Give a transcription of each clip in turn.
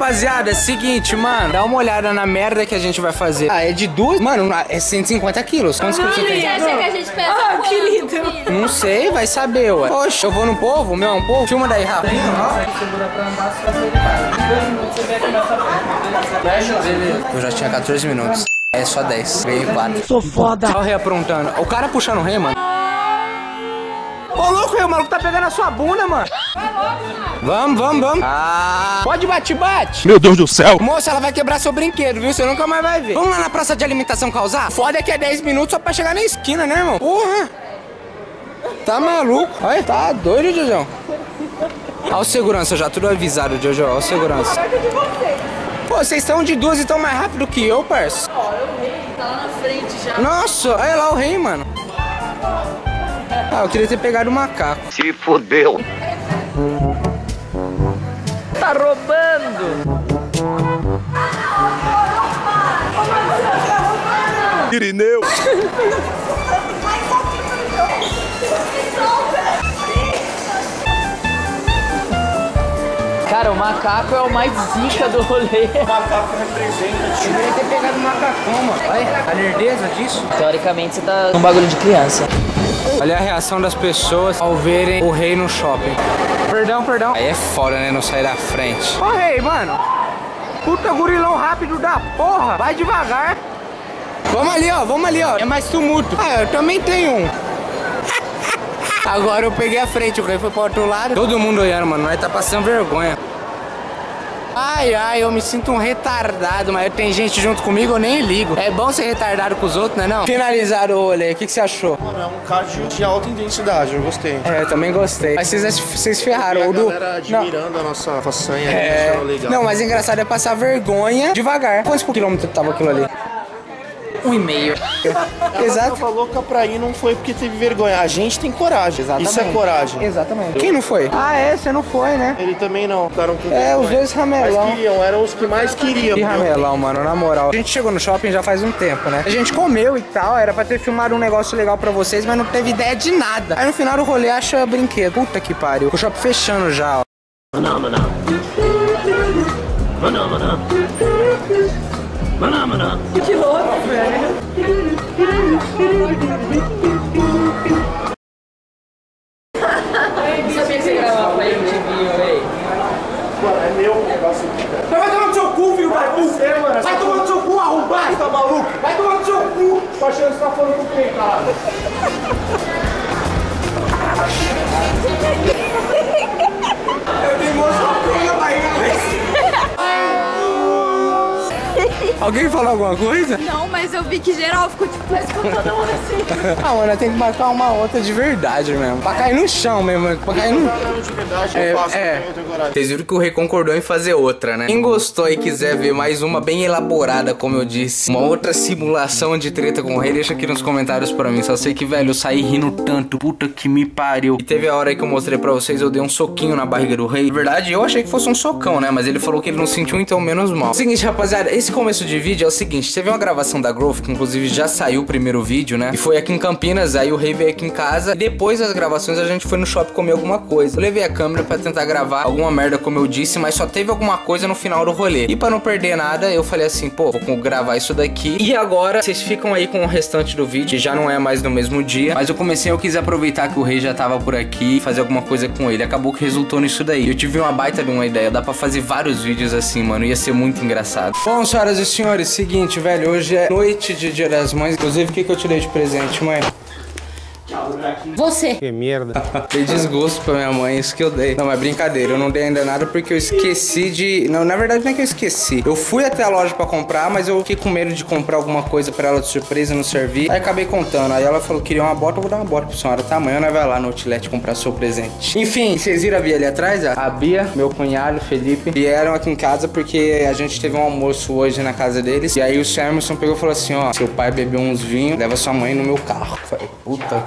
rapaziada, é seguinte, mano. Dá uma olhada na merda que a gente vai fazer. Ah, é de 2? Mano, é 150 quilos. Quantos quilos você tem? Você acha que a gente pesa quanto, querido. Não sei, vai saber, ué. Poxa, eu vou no povo, o meu é um povo. Filma daí, rápido. Segura pra andar, só você 2 minutos você vê aqui nessa frente. Eu já tinha 14 minutos. É só 10. Ganhei 4. Sou foda. Só o rei aprontando. O cara puxando o rei, mano. Ô, louco, o maluco tá pegando a sua bunda, mano. Vamos. Ah, pode bate. Meu Deus do céu. Moça, ela vai quebrar seu brinquedo, viu? Você nunca mais vai ver. Vamos lá na praça de alimentação causar? Foda que é 10 minutos só pra chegar na esquina, né, irmão? Porra. Tá maluco? Olha, tá doido, Jojão. Olha o segurança já, tudo avisado, Jojo. Olha o segurança. Pô, vocês estão de 2 e estão mais rápido que eu, parça. Ó, o rei tá lá na frente já. Nossa, olha lá o rei, mano. Ah, eu queria ter pegado o macaco. Se fodeu. Tá roubando. Irineu. Cara, o macaco é o mais zica do rolê. O macaco representa. Eu queria ter pegado o macacão, mano. Olha a lerdeza disso. Teoricamente você tá num bagulho de criança. Olha a reação das pessoas ao verem o rei no shopping. Perdão. Aí é foda, né? Não sair da frente. Ó, rei, mano. Puta gurilão rápido da porra. Vai devagar. Vamos ali, ó. É mais tumulto. Ah, eu também tenho um. Agora eu peguei a frente, o rei foi pro outro lado. Todo mundo olhando, mano. Nós tá passando vergonha. Ai, eu me sinto um retardado, mas tem gente junto comigo, eu nem ligo. É bom ser retardado com os outros, né não? Finalizaram o rolê, o que você achou? Mano, é um card de alta intensidade, eu gostei. É, eu também gostei. Mas vocês ferraram. E a galera admirando a nossa façanha, achando legal. Não, mas engraçado é passar vergonha devagar. Quantos quilômetros tava aquilo ali? 1,5. Exato. Ela falou que pra ir não foi porque teve vergonha. A gente tem coragem. Exatamente. Isso é coragem. Exatamente. Quem não foi? Ah, é? Você não foi, né? Ele também não. Ficaram com É, os dois ramelão. Mas queriam, eram os que mais queriam. Que ramelão, mano, na moral. A gente chegou no shopping já faz um tempo, né? A gente comeu e tal, era pra ter filmado um negócio legal pra vocês, mas não teve ideia de nada. Aí no final do rolê acha brinquedo. Puta que pariu. O shopping fechando já, ó. Que louco, velho. Sabia que você gravava pra MTV, véi? Mano, é meu negócio aqui, cara. Vai tomar no seu cu, filho da puta! Vai tomar no seu cu, arrombado! Tá maluco? Vai tomar no seu cu! Tô achando que você tá falando com quem, cara? Eu tenho moço na barriga. Alguém falou alguma coisa? Não, mas eu vi que geral ficou tipo, mas ficou todo mundo assim. Ah, mano, tem que marcar uma outra de verdade mesmo. Pra cair no chão mesmo. Pra cair no... De verdade, eu faço, eu tenho coragem. Vocês viram que o rei concordou em fazer outra, né? Quem gostou e quiser ver mais uma bem elaborada, como eu disse, uma outra simulação de treta com o rei, deixa aqui nos comentários pra mim. Só sei que, velho, eu saí rindo tanto. Puta que me pariu. E teve a hora aí que eu mostrei pra vocês, eu dei um soquinho na barriga do rei. Na verdade, eu achei que fosse um socão, né? Mas ele falou que ele não sentiu, então menos mal. Seguinte, rapaziada, esse começo de vídeo é o seguinte. Teve uma gravação da Growth, que inclusive já saiu o primeiro vídeo, né? E foi aqui em Campinas, aí o rei veio aqui em casa. E depois das gravações a gente foi no shopping comer alguma coisa. Eu levei a câmera pra tentar gravar alguma merda, como eu disse, mas só teve alguma coisa no final do rolê. E pra não perder nada, eu falei assim, pô, vou gravar isso daqui. E agora, vocês ficam aí com o restante do vídeo, já não é mais no mesmo dia. Mas eu quis aproveitar que o rei já tava por aqui e fazer alguma coisa com ele. Acabou que resultou nisso daí. Eu tive uma baita de uma ideia, dá pra fazer vários vídeos assim, mano. Ia ser muito engraçado. Bom, senhoras e senhores, seguinte, velho, hoje é noite de Dia das Mães. Inclusive, o que eu te dei de presente, mãe? Você. Que merda. Dei desgosto pra minha mãe, isso que eu dei. Não, mas brincadeira, eu não dei ainda nada porque eu esqueci de... Não, na verdade não é que eu esqueci. Eu fui até a loja pra comprar, mas eu fiquei com medo de comprar alguma coisa pra ela de surpresa e não servir. Aí acabei contando. Aí ela falou que queria uma bota, eu vou dar uma bota pra senhora, tá? Amanhã nós vai lá no Outlet comprar seu presente. Enfim, vocês viram a Bia ali atrás? A Bia, meu cunhado, Felipe, vieram aqui em casa porque a gente teve um almoço hoje na casa deles. E aí o Samerson pegou e falou assim, ó, seu pai bebeu uns vinhos, leva sua mãe no meu carro. Eu falei, puta que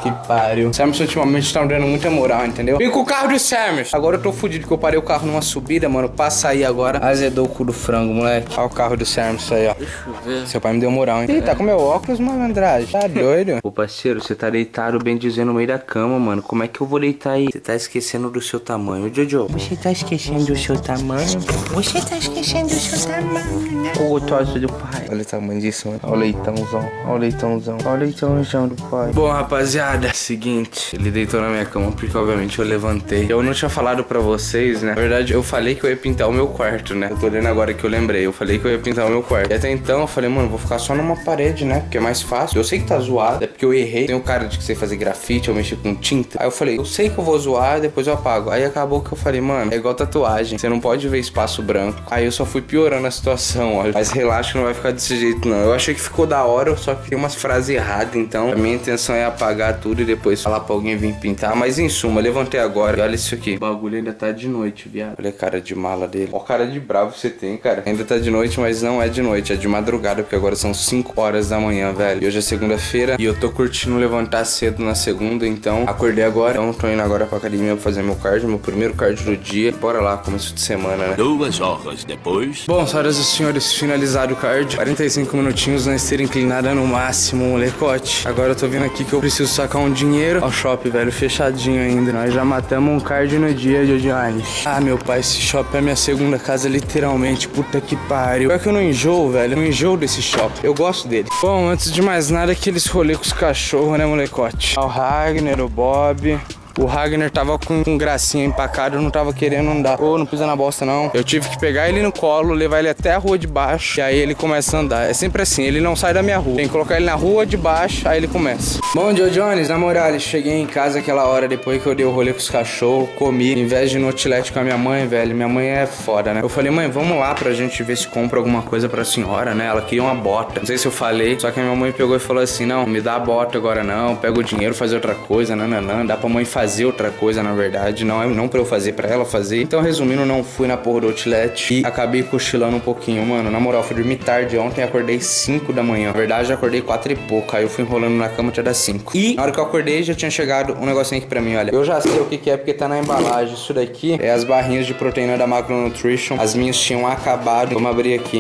que pariu. Samus ultimamente tá me dando muita moral, entendeu? Vem com o carro de Samus. Agora eu tô fudido porque eu parei o carro numa subida, mano. Passa aí agora. Azedou o cu do frango, moleque. Olha o carro do Samus aí, ó. Deixa eu ver. Seu pai me deu moral, hein? Ih, tá com meu óculos, malandragem. Tá doido? Ô, parceiro, você tá deitado, bem dizendo, no meio da cama, mano. Como é que eu vou deitar aí? Você tá esquecendo do seu tamanho, Jojo. Você tá esquecendo do seu tamanho? Você tá esquecendo do seu tamanho, né? Ô, gostoso do pai. Olha o tamanho disso, mano. Olha o leitãozão. Olha o leitãozão. Olha o leitãozão do pai. Bom, rapaziada, seguinte. Ele deitou na minha cama porque, obviamente, eu levantei. Eu não tinha falado pra vocês, né? Na verdade, eu falei que eu ia pintar o meu quarto, né? Eu tô olhando agora que eu lembrei. Eu falei que eu ia pintar o meu quarto. E até então, eu falei, mano, vou ficar só numa parede, né? Porque é mais fácil. Eu sei que tá zoado. É porque eu errei. Tem um cara de que sei fazer grafite, eu mexi com tinta. Aí eu falei, eu sei que eu vou zoar, depois eu apago. Aí acabou que eu falei, mano, é igual tatuagem. Você não pode ver espaço branco. Aí eu só fui piorando a situação, olha. Mas relaxa que não vai ficar desse jeito, não. Eu achei que ficou da hora, só que tem umas frases erradas. Então, a minha intenção é apagar tudo e depois falar pra alguém vir pintar. Mas em suma, levantei agora. E olha isso aqui. O bagulho ainda tá de noite, viado. Olha a cara de mala dele. Olha a cara de bravo que você tem, cara. Ainda tá de noite, mas não é de noite. É de madrugada, porque agora são 5 horas da manhã, velho. E hoje é segunda-feira e eu tô curtindo levantar cedo na segunda, então acordei agora. Então tô indo agora pra academia pra fazer meu cardio, meu primeiro cardio do dia. Bora lá, começo de semana, né? 2 horas depois. Bom, senhoras e senhores, finalizado o cardio. 45 minutinhos na esteira inclinada no máximo, molecote. Agora eu tô vindo aqui que eu preciso sacar um dinheiro. Ó, o shopping, velho, fechadinho ainda. Nós já matamos um cardio no dia de hoje. Ah, meu pai, esse shopping é minha segunda casa, literalmente. Puta que pariu. Pior que eu não enjoo, velho. Eu não enjoo desse shopping. Eu gosto dele. Bom, antes de mais nada, aqueles rolês com os cachorros, né, molecote? Ó, o Ragnar, o Bob. O Ragnar tava com gracinha empacado, não tava querendo andar. Ô, não pisa na bosta, não. Eu tive que pegar ele no colo, levar ele até a rua de baixo, e aí ele começa a andar. É sempre assim, ele não sai da minha rua. Tem que colocar ele na rua de baixo, aí ele começa. Bom, Joe Jones, na moral, eu cheguei em casa aquela hora, depois que eu dei o rolê com os cachorros, comi. Em vez de ir no outlet com a minha mãe, velho, minha mãe é foda, né? Eu falei, mãe, vamos lá pra gente ver se compra alguma coisa pra senhora, né? Ela queria uma bota. Não sei se eu falei, só que a minha mãe pegou e falou assim, não, me dá a bota agora não, pega o dinheiro, fazer outra coisa, nananã. Dá pra mãe fazer outra coisa, na verdade, não pra eu fazer, pra ela fazer. Então, resumindo, não fui na porra do outlet e acabei cochilando um pouquinho, mano. Na moral, fui dormir tarde ontem, acordei 5 da manhã. Na verdade, já acordei 4 e pouco, aí eu fui enrolando na cama até das 5. E na hora que eu acordei, já tinha chegado um negocinho aqui pra mim, olha. Eu já sei o que é, porque tá na embalagem. Isso daqui é as barrinhas de proteína da Macronutrition. As minhas tinham acabado. Vamos abrir aqui.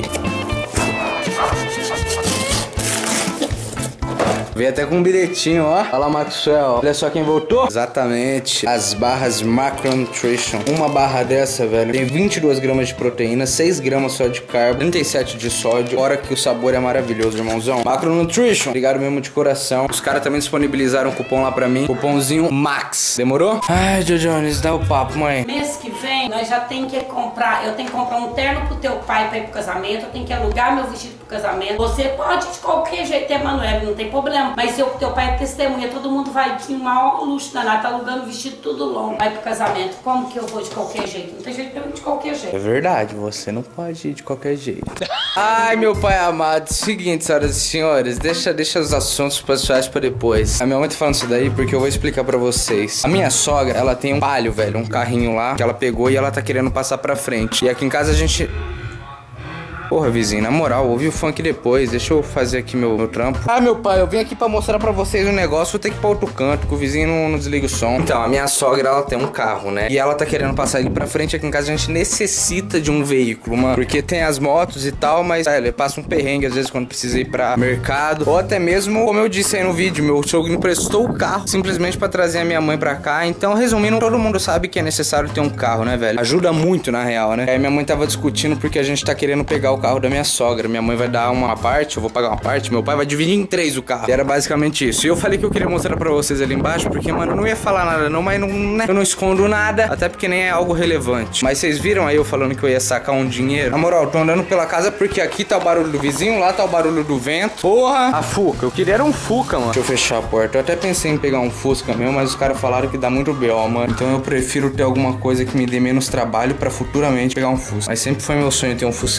Veio até com um bilhetinho, ó. Olha lá, Maxwell. Olha só quem voltou. Exatamente. As barras Macronutrition. Uma barra dessa, velho, tem 22 gramas de proteína, 6 gramas só de carbo, 37 de sódio. Fora que o sabor é maravilhoso, irmãozão. Macronutrition. Obrigado mesmo de coração. Os caras também disponibilizaram um cupom lá pra mim. Cupomzinho MAX. Demorou? Ai, Joe Jones, dá o papo, mãe. Mês que vem, nós já tem que comprar. Eu tenho que comprar um terno pro teu pai pra ir pro casamento. Eu tenho que alugar meu vestido pro casamento. Você pode de qualquer jeito, Emanuele, não tem problema. Mas se teu pai é testemunha, todo mundo vai de um maior luxo danado, tá alugando vestido tudo longo, vai pro casamento. Como que eu vou de qualquer jeito? Não tem jeito pra eu ir de qualquer jeito. É verdade, você não pode ir de qualquer jeito. Ai, meu pai amado, seguinte, senhoras e senhores, deixa os assuntos pessoais pra depois. A minha mãe tá falando isso daí porque eu vou explicar pra vocês. A minha sogra, ela tem um Palio, velho, um carrinho lá, que ela pegou e ela tá querendo passar pra frente. E aqui em casa a gente... Porra, vizinho, na moral, ouvi o funk depois. Deixa eu fazer aqui meu trampo. Ah, meu pai, eu vim aqui pra mostrar pra vocês um negócio. Vou ter que ir pra outro canto, que o vizinho não desliga o som. Então, a minha sogra, ela tem um carro, né? E ela tá querendo passar ele pra frente. Aqui em casa a gente necessita de um veículo, mano. Porque tem as motos e tal, mas, ele passa um perrengue às vezes quando precisa ir pra mercado. Ou até mesmo, como eu disse aí no vídeo, meu sogro emprestou o carro simplesmente pra trazer a minha mãe pra cá. Então, resumindo, todo mundo sabe que é necessário ter um carro, né, velho? Ajuda muito, na real, né? Aí minha mãe tava discutindo porque a gente tá querendo pegar o carro da minha sogra. Minha mãe vai dar uma parte, eu vou pagar uma parte, meu pai vai dividir em 3 o carro. E era basicamente isso. E eu falei que eu queria mostrar pra vocês ali embaixo, porque, mano, eu não ia falar nada não, mas não, né? Eu não escondo nada, até porque nem é algo relevante. Mas vocês viram aí eu falando que eu ia sacar um dinheiro? Na moral, eu tô andando pela casa porque aqui tá o barulho do vizinho, lá tá o barulho do vento. Porra! A Fuca, eu queria era um Fuca, mano. Deixa eu fechar a porta. Eu até pensei em pegar um Fusca mesmo, mas os caras falaram que dá muito B.O., mano. Então eu prefiro ter alguma coisa que me dê menos trabalho pra futuramente pegar um Fusca. Mas sempre foi meu sonho ter um Fusquinha, mano.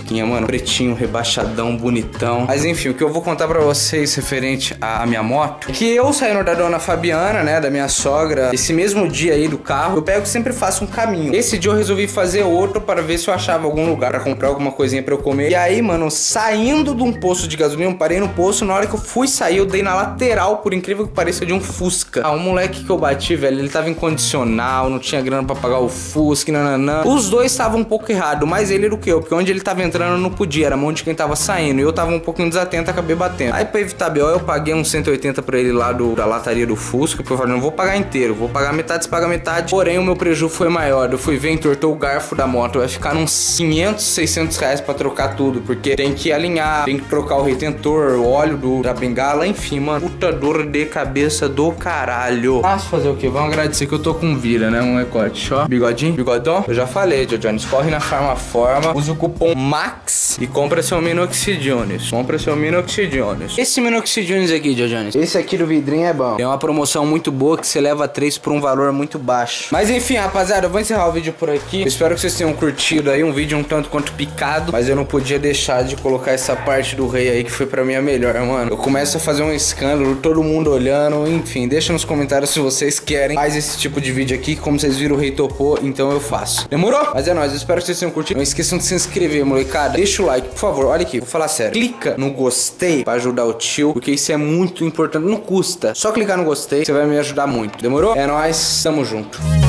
pretinho, rebaixadão, bonitão. Mas enfim, o que eu vou contar pra vocês referente à minha moto, que eu saindo da dona Fabiana, né, da minha sogra, esse mesmo dia aí do carro, eu pego e sempre faço um caminho. Esse dia eu resolvi fazer outro para ver se eu achava algum lugar pra comprar alguma coisinha pra eu comer. E aí, mano, saindo de um posto de gasolina, eu parei no posto, na hora que eu fui sair, eu dei na lateral, por incrível que pareça, de um Fusca. Ah, o moleque que eu bati, velho, ele tava incondicional, não tinha grana pra pagar o Fusca, nananã. Os dois estavam um pouco errados, mais ele do que eu, porque onde ele tava entrando não podia, era mão de quem tava saindo, e eu tava um pouquinho desatento, acabei batendo. Aí pra evitar B.O. eu paguei uns 180 pra ele lá da lataria do Fusca, porque eu falei, não vou pagar inteiro, vou pagar metade, se paga metade. Porém, o meu prejuízo foi maior, eu fui ver, entortou o garfo da moto, vai ficar uns 500, 600 reais pra trocar tudo, porque tem que alinhar, tem que trocar o retentor, o óleo da bengala, enfim, mano, puta dor de cabeça do caralho. Mas fazer o que? Vamos agradecer que eu tô com vida, né? Um recorte, ó. Bigodinho, bigodão. Eu já falei, Jones, corre na Farmaforma, usa o cupom MAX e compra seu Minoxidiones. Compra seu Minoxidiones. Esse Minoxidiones aqui, Jones, esse aqui do vidrinho é bom. Tem uma promoção muito boa que você leva 3 por um valor muito baixo. Mas enfim, rapaziada, eu vou encerrar o vídeo por aqui. Eu espero que vocês tenham curtido aí, um vídeo um tanto quanto picado, mas eu não podia deixar de colocar essa parte do rei aí que foi pra mim a melhor, mano. Eu começo a fazer um escândalo, todo mundo olhando, enfim, deixa nos comentários se vocês querem mais esse tipo de vídeo aqui, como vocês viram o rei topou, então eu faço. Demorou? Mas é nóis, eu espero que vocês tenham curtido. Não esqueçam de se inscrever, molecada. Deixa o like, por favor, olha aqui, vou falar sério. Clica no gostei pra ajudar o tio, porque isso é muito importante, não custa. Só clicar no gostei, você vai me ajudar muito. Demorou? É nóis, tamo junto.